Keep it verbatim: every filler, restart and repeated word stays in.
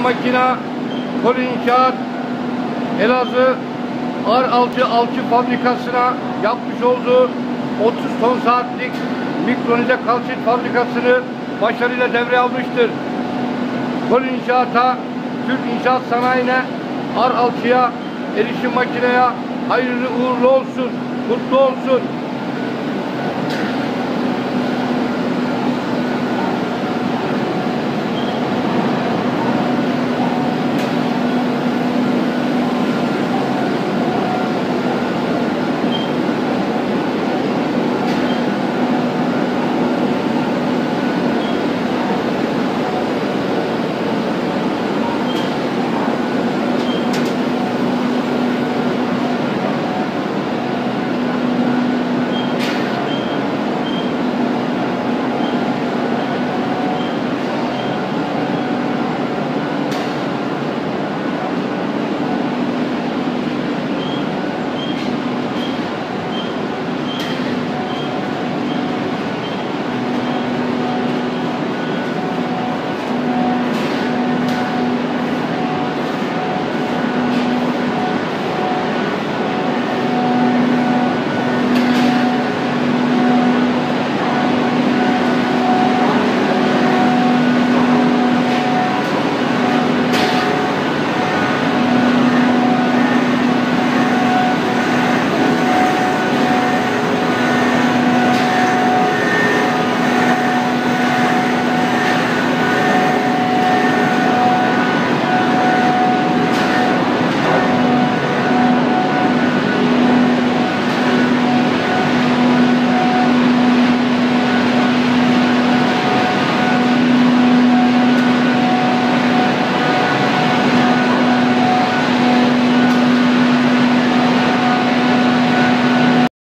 Makina, Kol İnşaat, Elazığ ar altı alçı fabrikasına yapmış olduğu otuz ton saatlik mikronize kalsit fabrikasını başarıyla devreye almıştır. Kol İnşaat'a, Türk İnşaat Sanayi'ne, ar alçıya, erişim makineye hayırlı uğurlu olsun, mutlu olsun.